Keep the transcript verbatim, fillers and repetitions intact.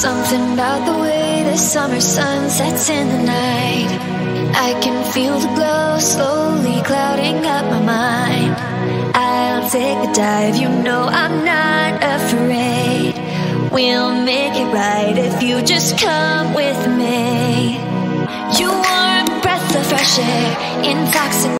Something about the way the summer sun sets in the night. I can feel the glow slowly clouding up my mind. I'll take a dive, you know I'm not afraid. We'll make it right if you just come with me. You are a breath of fresh air, intoxicating.